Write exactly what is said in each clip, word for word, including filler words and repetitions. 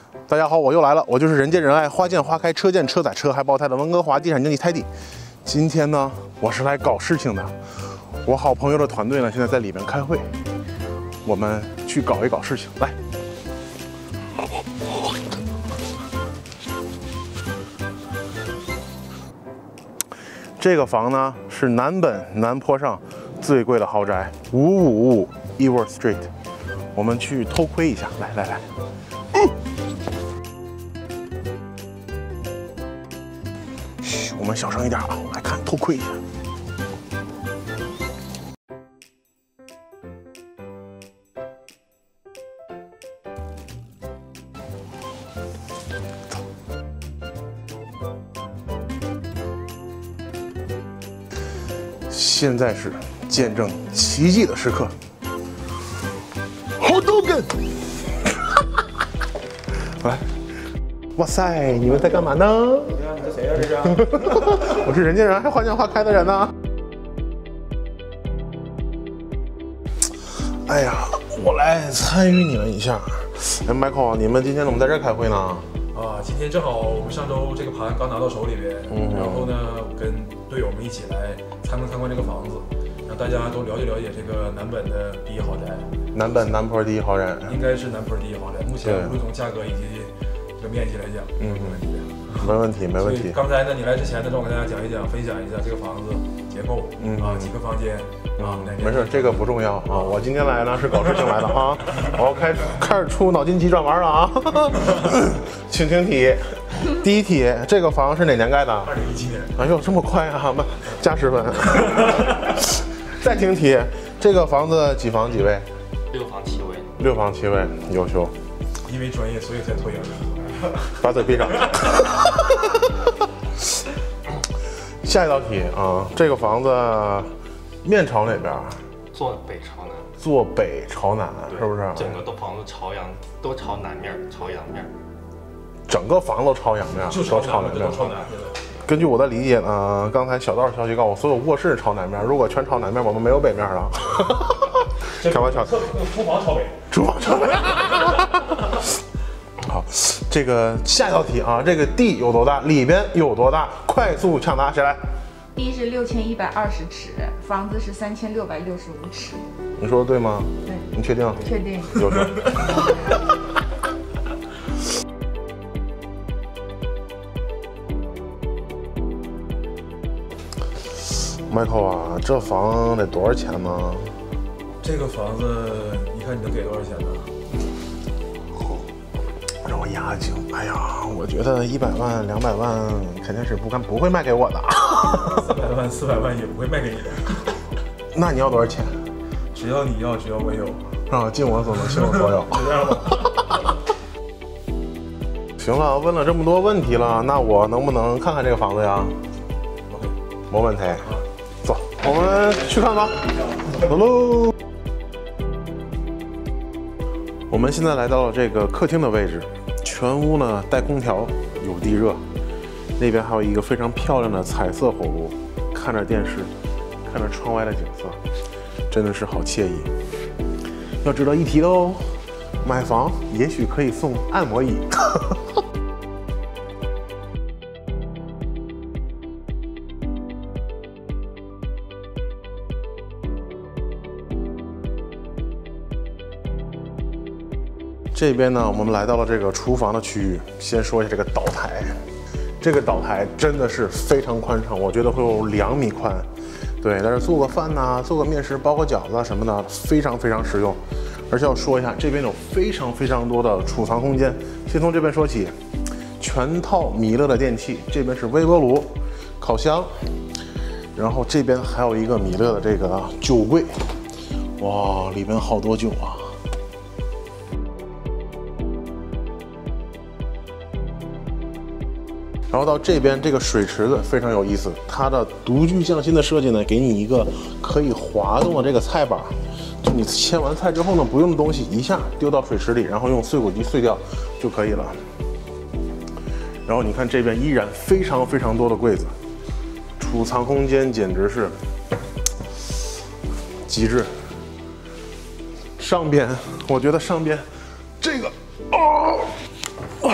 大家好，我又来了，我就是人见人爱、花见花开、车见车载、车还爆胎的温哥华地产经纪泰迪。今天呢，我是来搞事情的。我好朋友的团队呢，现在在里面开会，我们去搞一搞事情。来，这个房呢是南本南坡上最贵的豪宅，五五五 Ewart Street。我们去偷窥一下，来来来。嗯嘘，我们小声一点啊，我来看偷窥一下。现在是见证奇迹的时刻。好多根，来，哇塞，你们在干嘛呢？ 你这谁呀？这是？ 我是人见人爱、花见花开的人呢。哎呀，我来参与你们一下。哎 ，Michael， 你们今天怎么在这儿开会呢？ 啊，今天正好我们上周这个盘刚拿到手里边，嗯、然后呢，跟队友们一起来参观参观这个房子，让大家都了解了解这个南本的第一豪宅。 南本南坡第一豪宅， 应该是南坡第一豪宅。目前无论从价格以及这个面积来讲，嗯， 没问题，没问题。 刚才呢，你来之前呢，让我跟大家讲一讲，分享一下这个房子结构，嗯啊，几个房间。啊， 没事，这个不重要啊。我今天来呢是搞事情来的啊，我要开开始出脑筋急转弯了啊。请听题，第一题，这个房是哪年盖的？ 二零一七年。 哎呦，这么快啊！加十分。再听题，这个房子几房几卫？ 六房七卫。 六房七卫，优秀。 因为专业，所以才脱颖而出。 把嘴闭上。下一道题啊，这个房子。面朝哪边？ 坐北朝南。 坐北朝南，是不是？ 整个都房子朝阳，都朝南面，朝阳面。 整个房子都朝阳面， 就都朝南面。 朝南。 根据我的理解呢，刚才小道消息告诉我，所有卧室朝南面。如果全朝南面，我们没有北面了。开玩笑。 厨房朝北。 厨房朝北。好，这个下一道题啊，这个地有多大？里边有多大？快速抢答，谁来？ 地是六千一百二十尺，房子是三千六百六十五尺。 你说的对吗？ 对。 你确定？ 确定。 优秀。Michael 啊，这房得多少钱呢？ 这个房子，你看你能给多少钱呢？ 让我压惊。哎呀，我觉得一百万、两百万肯定是不敢不会卖给我的。 四百万、四百万也不会卖给你的。 那你要多少钱？ 只要你要，只要我有， 啊，尽我所能，尽我所有。 就这样吧。 行了，问了这么多问题了，那我能不能看看这个房子呀 ？OK， 没问题。走，我们去看吧。走喽。我们现在来到了这个客厅的位置，全屋呢带空调，有地热。那边还有一个非常漂亮的彩色火炉，看着电视，看着窗外的景色，真的是好惬意。要值得一提的哦，买房也许可以送按摩椅。这边呢，我们来到了这个厨房的区域。先说一下这个岛台，这个岛台真的是非常宽敞，我觉得会有两米宽。对，在这做个饭呐、啊，做个面食，包个饺子什么的，非常非常实用。而且要说一下，这边有非常非常多的储藏空间。先从这边说起，全套米勒的电器，这边是微波炉、烤箱，然后这边还有一个米勒的这个酒柜，哇，里面好多酒啊！然后到这边这个水池子非常有意思，它的独具匠心的设计呢，给你一个可以滑动的这个菜板，就你切完菜之后呢，不用的东西一下丢到水池里，然后用碎骨机碎掉就可以了。然后你看这边依然非常非常多的柜子，储藏空间简直是极致。上边我觉得上边这个哦。哦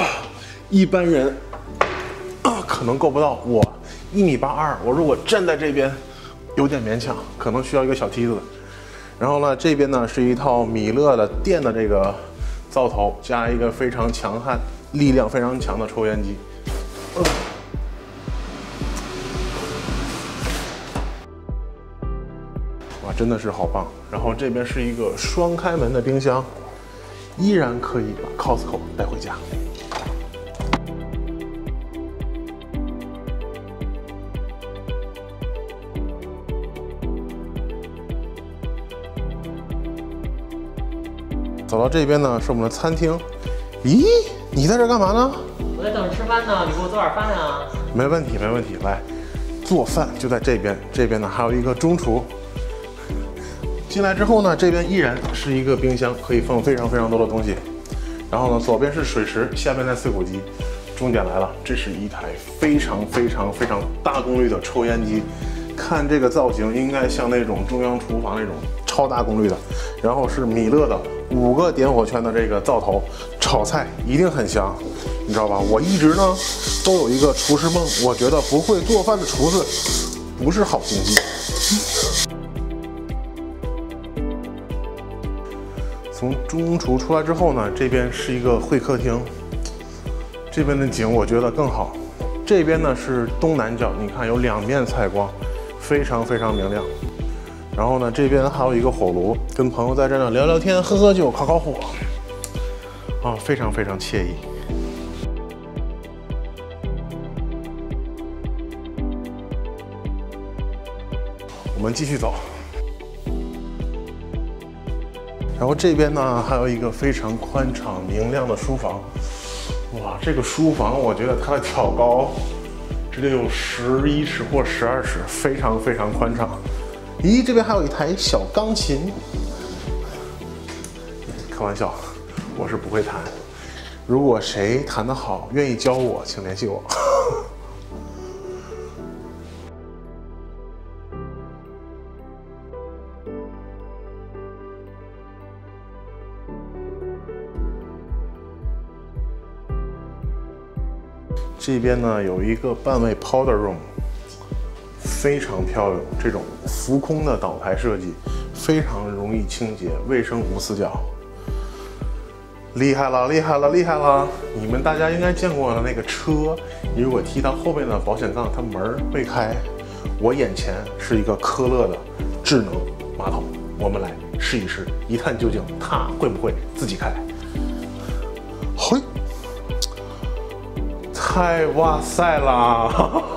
一般人啊可能够不到。我一米八二，我如果站在这边，有点勉强，可能需要一个小梯子。然后呢，这边呢是一套米勒的电的这个灶头，加一个非常强悍、力量非常强的抽烟机。呃哇，真的是好棒！然后这边是一个双开门的冰箱，依然可以把 Costco 带回家。走到这边呢，是我们的餐厅。咦，你在这干嘛呢？ 我在等着吃饭呢，你给我做点饭啊。 没问题，没问题。来，做饭就在这边。这边呢还有一个中厨。进来之后呢，这边依然是一个冰箱，可以放非常非常多的东西。然后呢，左边是水池，下边在碎骨机。重点来了，这是一台非常非常非常大功率的抽烟机。看这个造型，应该像那种中央厨房那种超大功率的。然后是米勒的五个点火圈的这个灶头，炒菜一定很香，你知道吧？我一直呢都有一个厨师梦，我觉得不会做饭的厨子不是好经济。从中厨出来之后呢，这边是一个会客厅，这边的景我觉得更好。这边呢是东南角，你看有两面采光，非常非常明亮。然后呢，这边还有一个火炉，跟朋友在这呢聊聊天、喝喝酒、烤烤火，啊，非常非常惬意。我们继续走。然后这边呢，还有一个非常宽敞明亮的书房。哇，这个书房我觉得它的挑高只得有十一尺或十二尺，非常非常宽敞。咦，这边还有一台小钢琴。开玩笑，我是不会弹。如果谁弹得好，愿意教我，请联系我。这边呢有一个半位 powder room， 非常漂亮，这种浮空的岛台设计，非常容易清洁，卫生无死角。厉害了，厉害了，厉害了！你们大家应该见过的那个车，你如果踢到后面的保险杠，它门会开。我眼前是一个科勒的智能马桶，我们来试一试，一探究竟，它会不会自己开？嘿。太哇塞啦！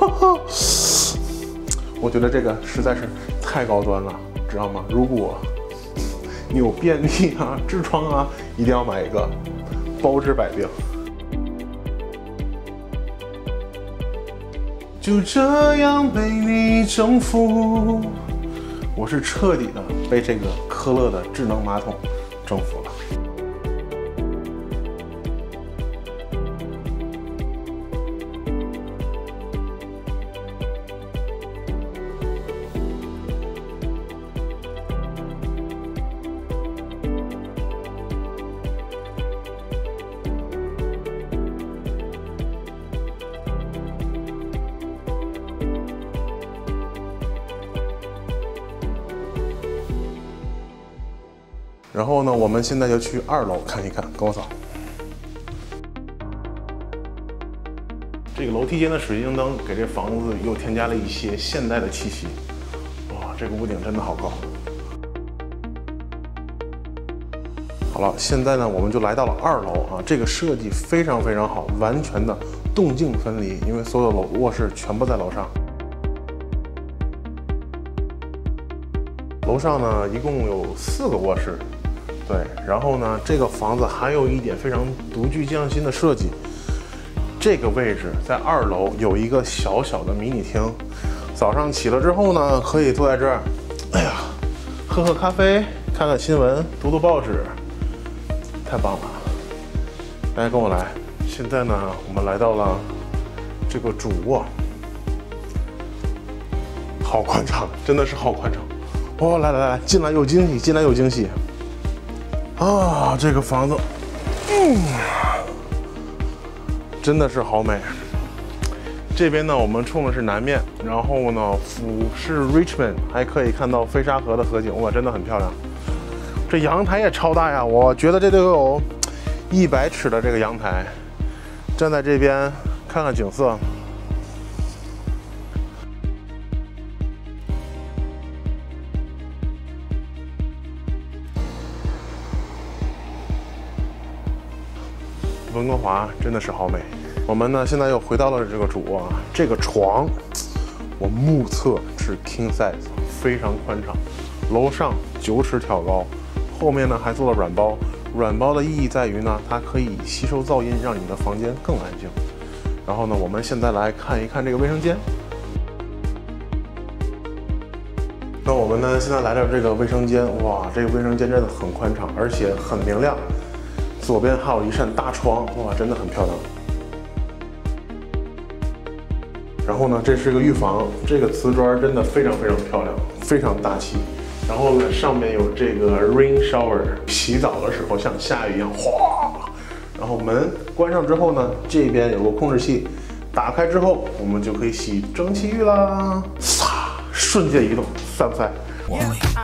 我觉得这个实在是太高端了，知道吗？如果你有便秘啊、痔疮啊，一定要买一个，包治百病。就这样被你征服，我是彻底的被这个科勒的智能马桶征服了。然后呢，我们现在就去二楼看一看，跟我走。这个楼梯间的水晶灯给这房子又添加了一些现代的气息。哇，这个屋顶真的好高。好了，现在呢，我们就来到了二楼啊。这个设计非常非常好，完全的动静分离，因为所有的楼卧室全部在楼上。楼上呢，一共有四个卧室。对，然后呢，这个房子还有一点非常独具匠心的设计。这个位置在二楼有一个小小的迷你厅，早上起了之后呢，可以坐在这儿，哎呀，喝喝咖啡，看看新闻，读读报纸，太棒了！大家跟我来。现在呢，我们来到了这个主卧，好宽敞，真的是好宽敞。哦，来来来，进来有惊喜，进来有惊喜。啊，这个房子，嗯， 真的是好美。这边呢，我们冲的是南面，然后呢，俯视 Richmond， 还可以看到飞沙河的河景，哇，真的很漂亮。这阳台也超大呀，我觉得这都有一百尺的这个阳台。站在这边看看景色。温哥华真的是好美。我们呢现在又回到了这个主卧，这个床我目测是 king size， 非常宽敞，楼上九尺挑高，后面呢还做了软包。软包的意义在于呢，它可以吸收噪音，让你的房间更安静。然后呢，我们现在来看一看这个卫生间。那我们呢现在来到这个卫生间，哇，这个卫生间真的很宽敞，而且很明亮。左边还有一扇大窗，哇，真的很漂亮。然后呢，这是个浴房，这个瓷砖真的非常非常漂亮，非常大气。然后呢，上面有这个 rain shower， 洗澡的时候像下雨一样，哗。然后门关上之后呢，这边有个控制器，打开之后我们就可以洗蒸汽浴啦，唰，瞬间移动，帅不帅？哇！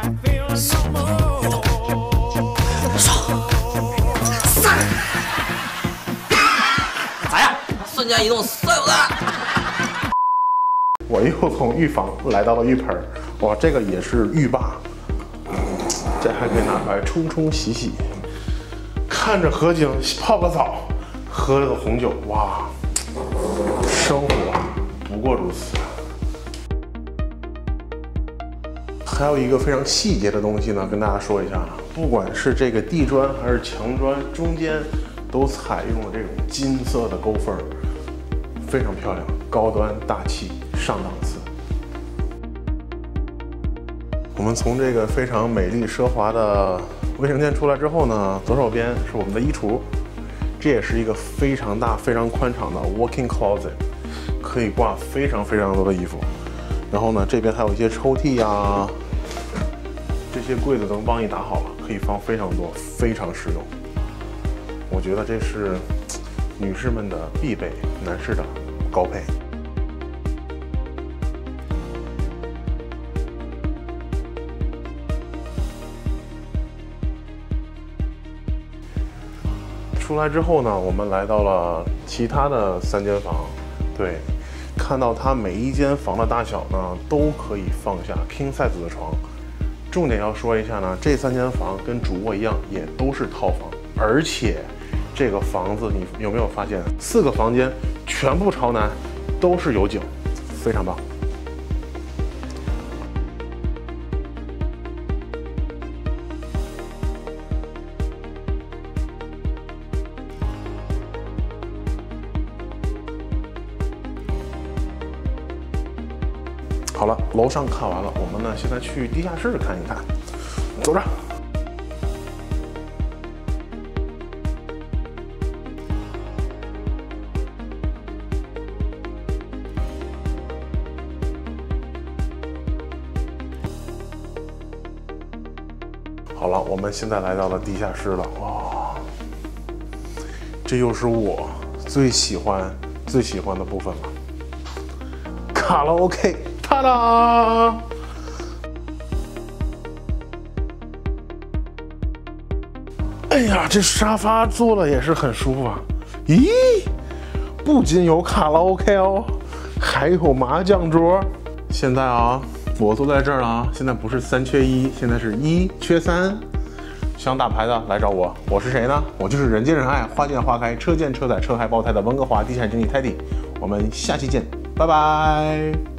咋样？瞬间移动，帅不帅？ 我又从浴房来到了浴盆，哇，这个也是浴霸，这还可以拿出来冲冲洗洗，看着河景泡个澡，喝了个红酒，哇，生活不过如此。还有一个非常细节的东西呢，跟大家说一下，不管是这个地砖还是墙砖，中间都采用了这种金色的勾缝，非常漂亮，高端大气。上档次。我们从这个非常美丽奢华的卫生间出来之后呢，左手边是我们的衣橱，这也是一个非常大、非常宽敞的 walk-in closet， 可以挂非常非常多的衣服。然后呢，这边还有一些抽屉呀、啊，这些柜子都帮你打好了，可以放非常多，非常实用。我觉得这是女士们的必备，男士的高配。出来之后呢，我们来到了其他的三间房，对，看到它每一间房的大小呢，都可以放下 king size 的床。重点要说一下呢，这三间房跟主卧一样，也都是套房，而且这个房子你有没有发现，四个房间全部朝南，都是有景，非常棒。好了，楼上看完了，我们呢现在去地下室看一看，走着。好了，我们现在来到了地下室了，哇，这又是我最喜欢、最喜欢的部分了，卡拉 OK。哒哒！哎呀，这沙发坐的也是很舒服啊！咦，不仅有卡拉 OK 哦，还有麻将桌。现在啊，我坐在这儿了啊，现在不是三缺一，现在是一缺三。想打牌的来找我，我是谁呢？我就是人见人爱、花见花开、车见车载、车还爆胎的温哥华地产经理 Teddy。我们下期见，拜拜。